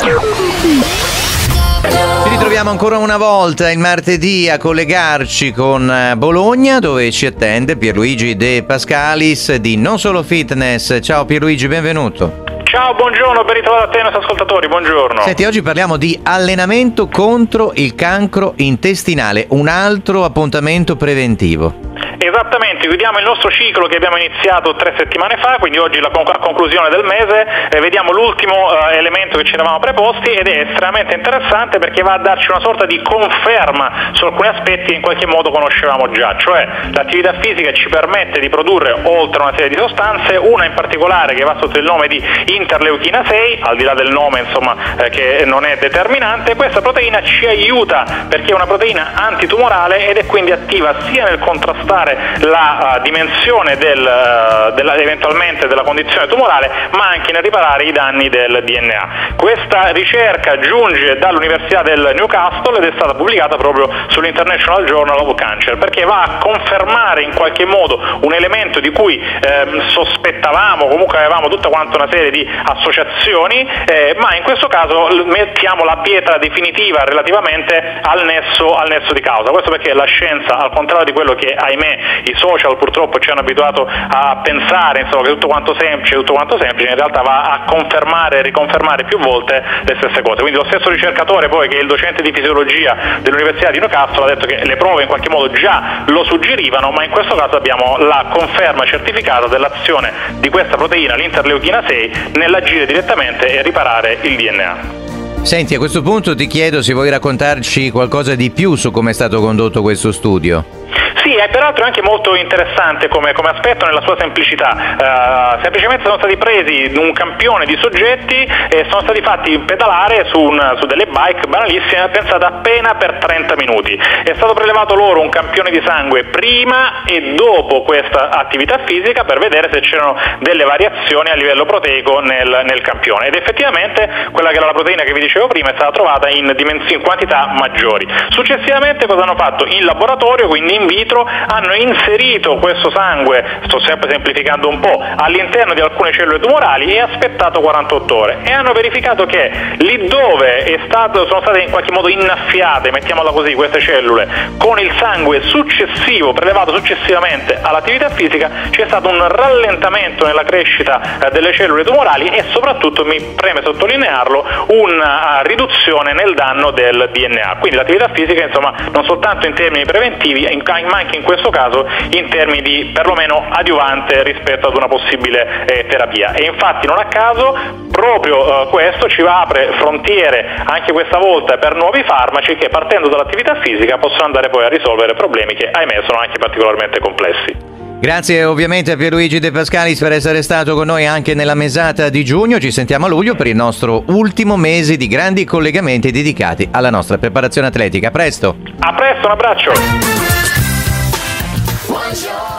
Ci ritroviamo ancora una volta il martedì a collegarci con Bologna, dove ci attende Pierluigi De Pascalis di Non Solo Fitness. Ciao Pierluigi, benvenuto. Ciao, buongiorno, ben ritrovato a te e ai nostri ascoltatori, buongiorno. Senti, oggi parliamo di allenamento contro il cancro intestinale, un altro appuntamento preventivo. Esattamente, chiudiamo il nostro ciclo che abbiamo iniziato 3 settimane fa, quindi oggi a conclusione del mese vediamo l'ultimo elemento che ci eravamo preposti ed è estremamente interessante perché va a darci una sorta di conferma su alcuni aspetti che in qualche modo conoscevamo già, cioè l'attività fisica ci permette di produrre oltre una serie di sostanze, una in particolare che va sotto il nome di interleuchina 6, al di là del nome insomma che non è determinante. Questa proteina ci aiuta perché è una proteina antitumorale ed è quindi attiva sia nel contrastare la dimensione eventualmente della condizione tumorale, ma anche nel riparare i danni del DNA. Questa ricerca giunge dall'Università del Newcastle ed è stata pubblicata proprio sull'International Journal of Cancer, perché va a confermare in qualche modo un elemento di cui sospettavamo, comunque avevamo tutta quanta una serie di associazioni, ma in questo caso mettiamo la pietra definitiva relativamente al nesso di causa. Questo perché la scienza, al contrario di quello che ahimè i social purtroppo ci hanno abituato a pensare, insomma, che tutto quanto semplice, in realtà va a confermare e riconfermare più volte le stesse cose. Quindi lo stesso ricercatore poi, che è il docente di fisiologia dell'Università di Newcastle, ha detto che le prove in qualche modo già lo suggerivano, ma in questo caso abbiamo la conferma certificata dell'azione di questa proteina, l'interleuchina 6, nell'agire direttamente e riparare il DNA. Senti, a questo punto ti chiedo se vuoi raccontarci qualcosa di più su come è stato condotto questo studio. Sì, e peraltro è anche molto interessante come aspetto nella sua semplicità. Semplicemente sono stati presi un campione di soggetti e sono stati fatti pedalare su delle bike banalissime pensate appena per 30 minuti. È stato prelevato loro un campione di sangue prima e dopo questa attività fisica per vedere se c'erano delle variazioni a livello proteico nel campione, ed effettivamente quella che era la proteina che vi dicevo prima è stata trovata in quantità maggiori. Successivamente cosa hanno fatto? In laboratorio, quindi in vitro, hanno inserito questo sangue, sto sempre semplificando un po', all'interno di alcune cellule tumorali e aspettato 48 ore e hanno verificato che lì dove sono state in qualche modo innaffiate, mettiamola così, queste cellule con il sangue prelevato successivamente all'attività fisica, c'è stato un rallentamento nella crescita delle cellule tumorali e soprattutto, mi preme sottolinearlo, una riduzione nel danno del DNA. Quindi l'attività fisica, insomma, non soltanto in termini preventivi, ma anche in questo caso in termini di perlomeno adiuvante rispetto ad una possibile terapia. E infatti non a caso proprio questo ci apre frontiere anche questa volta per nuovi farmaci che, partendo dall'attività fisica, possono andare poi a risolvere problemi che ahimè sono anche particolarmente complessi. Grazie ovviamente a Pierluigi De Pascalis per essere stato con noi anche nella mesata di giugno. Ci sentiamo a luglio per il nostro ultimo mese di grandi collegamenti dedicati alla nostra preparazione atletica. A presto! A presto, un abbraccio! Buongiorno.